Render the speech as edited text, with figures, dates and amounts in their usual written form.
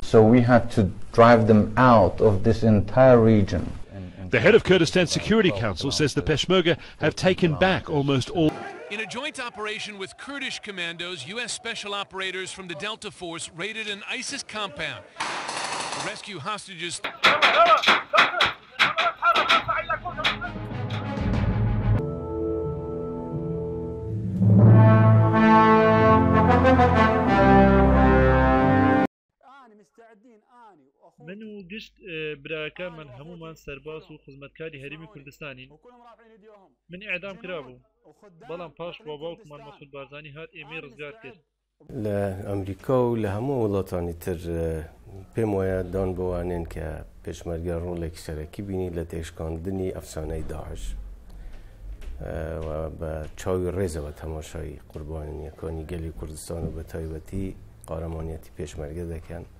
So we had to drive them out of this entire region. The head of Kurdistan Security Council says the Peshmerga have taken back almost all. In a joint operation with Kurdish commandos, U.S. special operators from the Delta Force raided an ISIS compound to rescue hostages. من و گشت براکان من همومان سرباس و خزمتکاری هەرێمی کوردستانین من ئیعدام کرابوو بەڵام پاش بۆ باوکمان مەسعود بارزانی هات ئێمەی ڕزگار کرد لە ئەمریکا و لە هەموو وڵاتانی تر پێم وایە دان بوانێن کە پێشمەرگە ڕۆڵێکی سەرەکی بینی لە تێشکاندنی ئەفسانەی داعش و بە چاوی ڕێزەوە تەماشای قوربانیەکانی گەلی کوردستان و بە تایبەتی قارەمانیەتی پێشمەرگە دەکەن